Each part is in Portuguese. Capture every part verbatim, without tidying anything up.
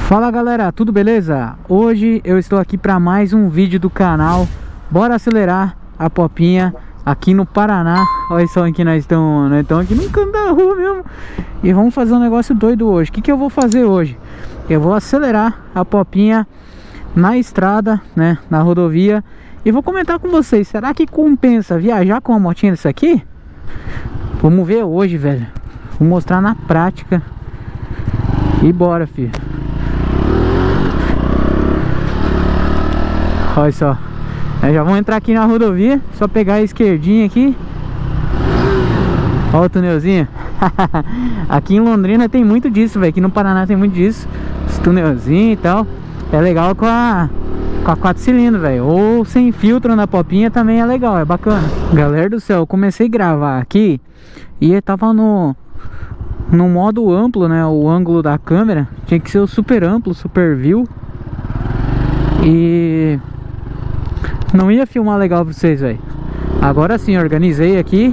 Fala galera, tudo beleza? Hoje eu estou aqui para mais um vídeo do canal. Bora acelerar a popinha aqui no Paraná. Olha só que nós estamos, nós estamos aqui no canto da rua mesmo. E vamos fazer um negócio doido hoje. O que, que eu vou fazer hoje? Eu vou acelerar a popinha na estrada, né, na rodovia. E vou comentar com vocês, será que compensa viajar com uma motinha dessa aqui? Vamos ver hoje, velho. Vou mostrar na prática. E bora, filho. Olha só, é, já vamos entrar aqui na rodovia. Só pegar a esquerdinha aqui. Olha o tunelzinho. Aqui em Londrina tem muito disso, velho. Aqui no Paraná tem muito disso. Os tunelzinhos e tal. É legal com a com a quatro cilindros, velho. Ou sem filtro na popinha também é legal, é bacana. Galera do céu, eu comecei a gravar aqui e eu tava no no modo amplo, né? O ângulo da câmera tinha que ser o super amplo, super view. E não ia filmar legal pra vocês, velho. Agora sim, organizei aqui.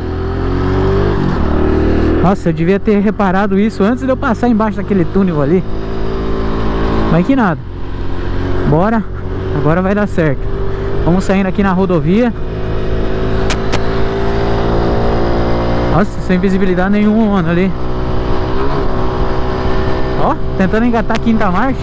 Nossa, eu devia ter reparado isso antes de eu passar embaixo daquele túnel ali. Mas que nada. Bora. Agora vai dar certo. Vamos saindo aqui na rodovia. Nossa, sem visibilidade nenhuma, mano, ali. Ó, tentando engatar a quinta marcha.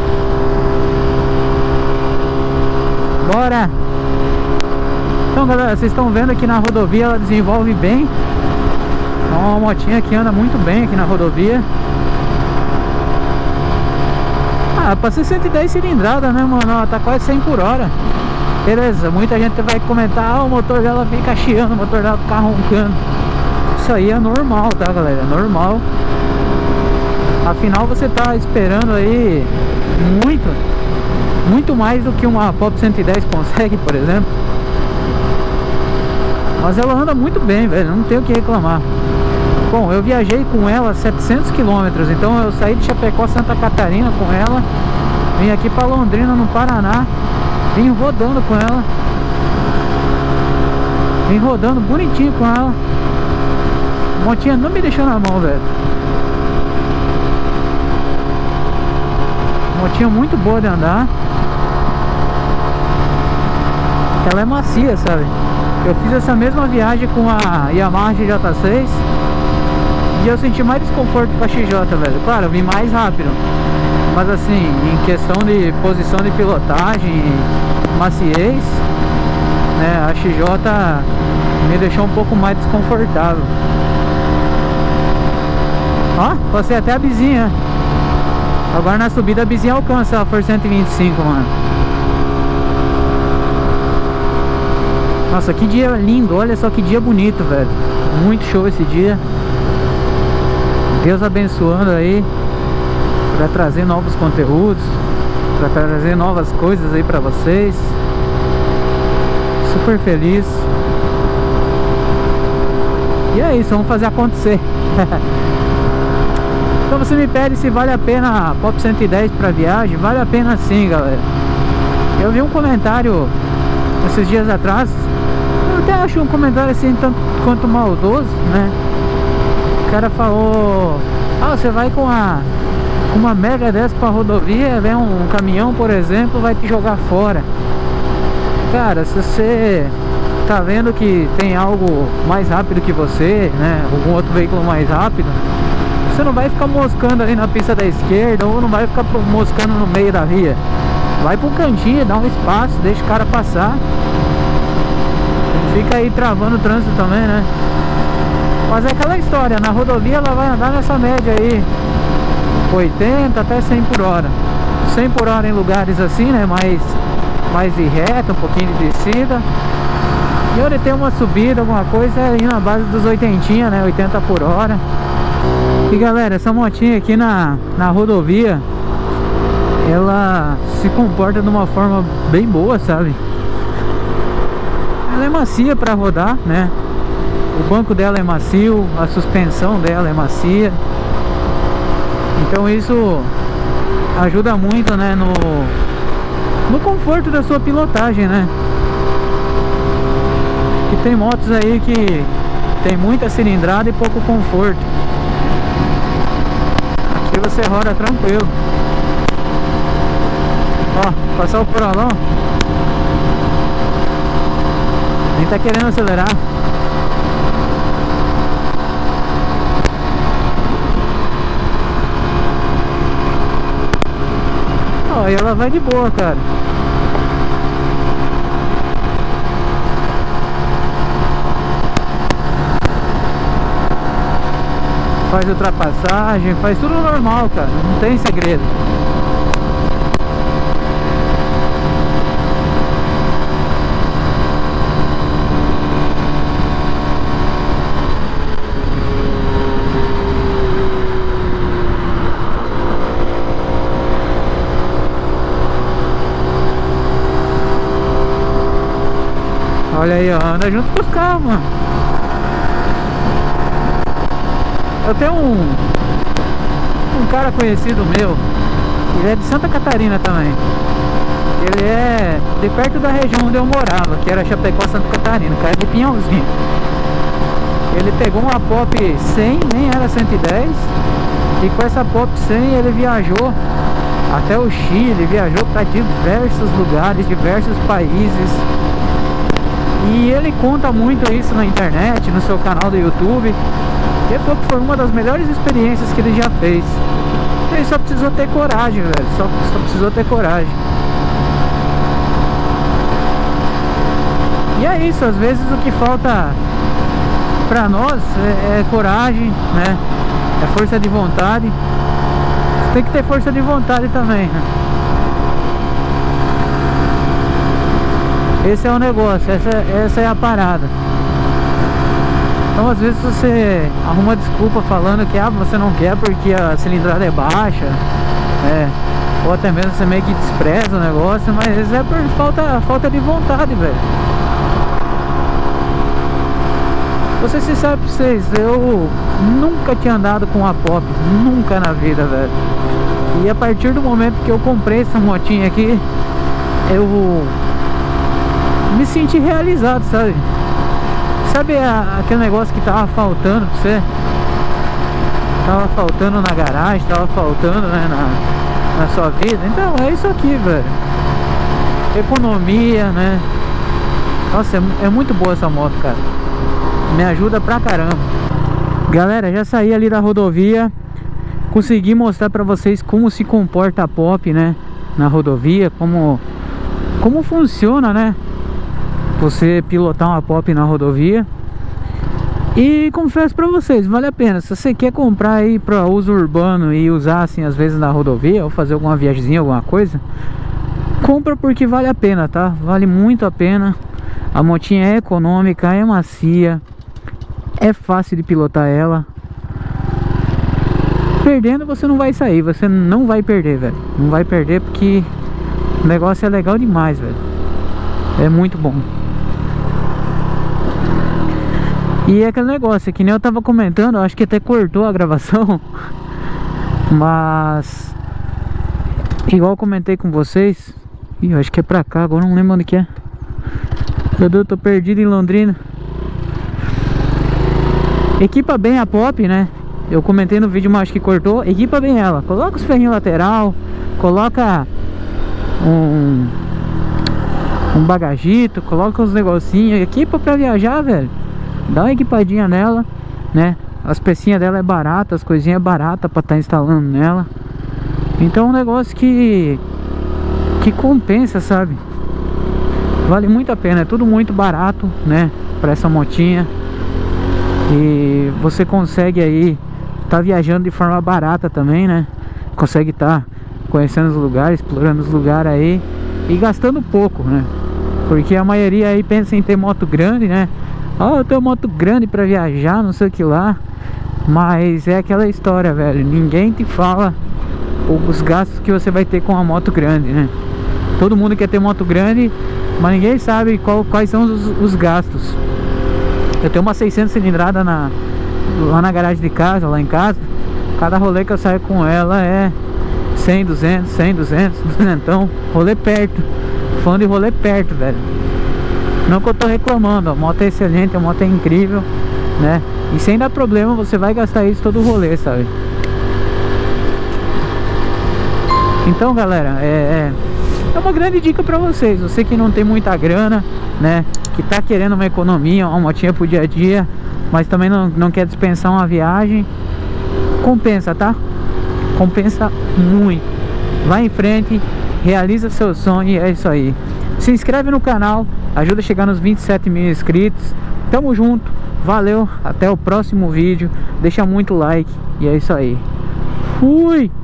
Bora! Então galera, vocês estão vendo aqui na rodovia, ela desenvolve bem. É uma motinha que anda muito bem aqui na rodovia. Ah, pra ser cento e dez cilindrada, né, mano? Ela tá quase cem por hora. Beleza, muita gente vai comentar: ah, o motor dela fica chiando, o motor dela fica roncando. Isso aí é normal, tá, galera? É normal. Afinal, você tá esperando aí muito Muito mais do que uma Pop cento e dez consegue, por exemplo. Mas ela anda muito bem, velho, não tenho o que reclamar. Bom, eu viajei com ela setecentos quilômetros. Então eu saí de Chapecó, Santa Catarina com ela. Vim aqui pra Londrina, no Paraná. Vim rodando com ela. Vim rodando bonitinho com ela. A motinha não me deixou na mão, velho. Motinha muito boa de andar. Ela é macia, sabe? Eu fiz essa mesma viagem com a Yamaha X J seis e eu senti mais desconforto com a X J, velho. Claro, eu vim mais rápido, mas assim, em questão de posição de pilotagem e maciez, né, a X J me deixou um pouco mais desconfortável. Ó, passei até a bizinha. Agora na subida a bizinha alcança ela por cento e vinte e cinco, mano. Nossa, que dia lindo, olha só que dia bonito, velho. Muito show esse dia. Deus abençoando aí pra trazer novos conteúdos, pra trazer novas coisas aí pra vocês. Super feliz. E é isso, vamos fazer acontecer. Então você me pede se vale a pena a Pop cento e dez pra viagem. Vale a pena sim, galera. Eu vi um comentário esses dias atrás. Eu até acho um comentário assim tanto quanto maldoso, né? O cara falou: ah, você vai com a com uma mega dessa pra rodovia, vem um caminhão, por exemplo, vai te jogar fora. Cara, se você tá vendo que tem algo mais rápido que você, né? Algum outro veículo mais rápido, você não vai ficar moscando ali na pista da esquerda, ou não vai ficar moscando no meio da via. Vai pro cantinho, dá um espaço, deixa o cara passar. Fica aí travando o trânsito também, né? Mas é aquela história, na rodovia ela vai andar nessa média aí, oitenta até cem por hora. cem por hora em lugares assim, né? Mais, mais de reta, um pouquinho de descida. E onde tem uma subida, alguma coisa, é aí na base dos oitenta, né? oitenta por hora. E galera, essa motinha aqui na, na rodovia, ela se comporta de uma forma bem boa, sabe? Ela é macia para rodar, né? O banco dela é macio, a suspensão dela é macia. Então isso ajuda muito, né? No, no conforto da sua pilotagem, né? Que tem motos aí que tem muita cilindrada e pouco conforto. Aqui você roda tranquilo. Ó, passar o porolão. Nem tá querendo acelerar. Ó, e ela vai de boa, cara. Faz ultrapassagem, faz tudo normal, cara. Não tem segredo. Olha aí, ó, anda junto com os carros, mano. Eu tenho um um cara conhecido meu, ele é de Santa Catarina também. Ele é de perto da região onde eu morava, que era Chapecó, Santa Catarina, cara de Pinhãozinho. Ele pegou uma Pop cem, nem era cento e dez, e com essa Pop cem ele viajou até o Chile, viajou para diversos lugares, diversos países. E ele conta muito isso na internet, no seu canal do YouTube. Ele falou que foi uma das melhores experiências que ele já fez. Ele só precisou ter coragem, velho. Só, só precisou ter coragem. E é isso, às vezes o que falta pra nós é, é coragem, né? É força de vontade. Você tem que ter força de vontade também, né? Esse é o negócio, essa, essa é a parada. Então às vezes você arruma desculpa falando que ah, você não quer porque a cilindrada é baixa, é, ou até mesmo você meio que despreza o negócio, mas é por falta, falta de vontade, velho. Vou ser sincero pra vocês, eu nunca tinha andado com a Pop, nunca na vida, velho. E a partir do momento que eu comprei essa motinha aqui, eu me senti realizado, sabe? Sabe a, aquele negócio que tava faltando pra você? Tava faltando na garagem, tava faltando, né, na, na sua vida. Então é isso aqui, velho. Economia, né? Nossa, é, é muito boa essa moto, cara. Me ajuda pra caramba. Galera, já saí ali da rodovia. Consegui mostrar pra vocês como se comporta a Pop, né, na rodovia. Como, como funciona, né, você pilotar uma Pop na rodovia. E confesso pra vocês, vale a pena. Se você quer comprar aí pra uso urbano e usar assim às vezes na rodovia, ou fazer alguma viagemzinha, alguma coisa, compra porque vale a pena, tá? Vale muito a pena. A motinha é econômica, é macia, é fácil de pilotar ela. Perdendo você não vai sair, você não vai perder, velho. Não vai perder porque o negócio é legal demais, velho. É muito bom. E é aquele negócio, que nem eu tava comentando, eu acho que até cortou a gravação. Mas igual eu comentei com vocês. Ih, eu acho que é pra cá, agora eu não lembro onde que é. Eu tô perdido em Londrina. Equipa bem a Pop, né? Eu comentei no vídeo, mas acho que cortou. Equipa bem ela. Coloca os ferrinhos lateral, coloca um um bagagito, coloca uns negocinhos. Equipa pra viajar, velho. Dá uma equipadinha nela, né? As pecinhas dela é barata, as coisinhas é barata pra estar tá instalando nela. Então é um negócio que que compensa, sabe? Vale muito a pena, é tudo muito barato, né? Pra essa motinha. E você consegue aí tá viajando de forma barata também, né? Consegue tá conhecendo os lugares, explorando os lugares aí e gastando pouco, né? Porque a maioria aí pensa em ter moto grande, né? Ó, oh, eu tenho moto grande pra viajar, não sei o que lá. Mas é aquela história, velho. Ninguém te fala os gastos que você vai ter com uma moto grande, né? Todo mundo quer ter moto grande, mas ninguém sabe qual, quais são os, os gastos. Eu tenho uma seiscentos cilindrada na, lá na garagem de casa, lá em casa. Cada rolê que eu saio com ela é cem, duzentos, cem, duzentos, duzentão. Rolê perto. Falando de rolê perto, velho. Não que eu tô reclamando, a moto é excelente, a moto é incrível, né? E sem dar problema, você vai gastar isso todo o rolê, sabe? Então, galera, é, é, é uma grande dica pra vocês. Você que não tem muita grana, né, que tá querendo uma economia, uma motinha pro dia a dia, mas também não, não quer dispensar uma viagem, compensa, tá? Compensa muito. Vai em frente, realiza seu sonho e é isso aí. Se inscreve no canal, ajuda a chegar nos vinte e sete mil inscritos. Tamo junto, valeu, até o próximo vídeo. Deixa muito like e é isso aí. Fui!